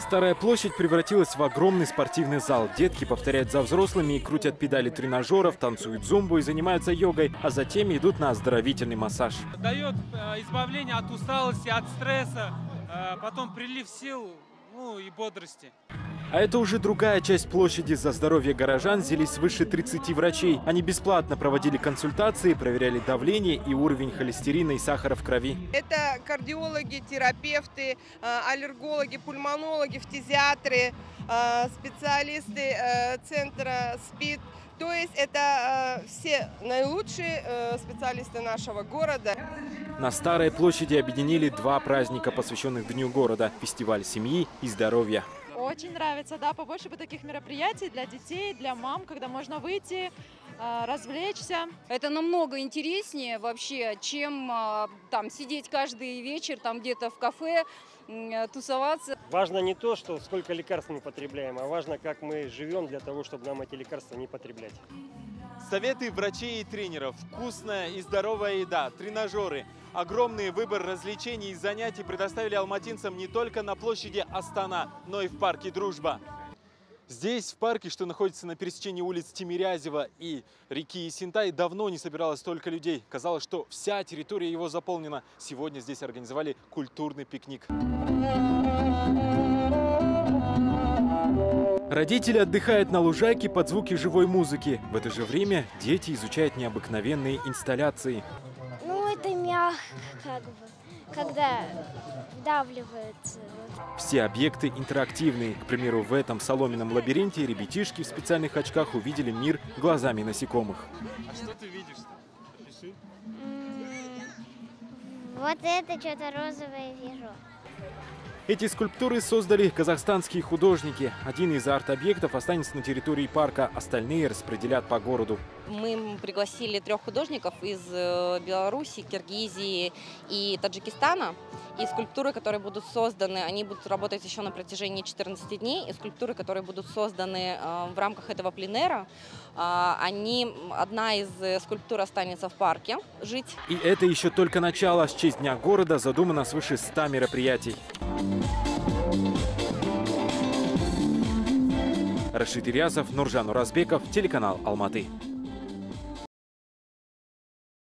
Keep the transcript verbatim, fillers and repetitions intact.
Старая площадь превратилась в огромный спортивный зал. Детки повторяют за взрослыми и крутят педали тренажеров, танцуют зумбу и занимаются йогой, а затем идут на оздоровительный массаж. Дает избавление от усталости, от стресса, потом прилив сил, ну и бодрости. А это уже другая часть площади. За здоровье горожан взялись свыше тридцати врачей. Они бесплатно проводили консультации, проверяли давление и уровень холестерина и сахара в крови. Это кардиологи, терапевты, аллергологи, пульмонологи, фтизиатры, специалисты центра СПИД. То есть это все наилучшие специалисты нашего города. На Старой площади объединили два праздника, посвященных Дню города – фестиваль семьи и здоровья. Очень нравится, да, побольше бы таких мероприятий для детей, для мам, когда можно выйти, развлечься. Это намного интереснее вообще, чем там сидеть каждый вечер там где-то в кафе, тусоваться. Важно не то, что сколько лекарств мы потребляем, а важно, как мы живем для того, чтобы нам эти лекарства не потреблять. Советы врачей и тренеров, вкусная и здоровая еда, тренажеры, огромный выбор развлечений и занятий предоставили алматинцам не только на площади Астана, но и в парке Дружба. Здесь, в парке, что находится на пересечении улиц Тимирязева и реки Исентай, давно не собиралось столько людей. Казалось, что вся территория его заполнена. Сегодня здесь организовали культурный пикник. Родители отдыхают на лужайке под звуки живой музыки. В это же время дети изучают необыкновенные инсталляции. Ну, это мягко, как бы, когда вдавливается. Все объекты интерактивные. К примеру, в этом соломенном лабиринте ребятишки в специальных очках увидели мир глазами насекомых. А что ты видишь-то? Пиши. Вот это что-то розовое вижу. Эти скульптуры создали казахстанские художники. Один из арт-объектов останется на территории парка, остальные распределят по городу. Мы пригласили трех художников из Беларуси, Киргизии и Таджикистана. И скульптуры, которые будут созданы, они будут работать еще на протяжении четырнадцати дней. И скульптуры, которые будут созданы в рамках этого пленэра, они, одна из скульптур останется в парке жить. И это еще только начало. В честь Дня города задумано свыше ста мероприятий. Рашид Ильязов, Нуржан Уразбеков, телеканал Алматы.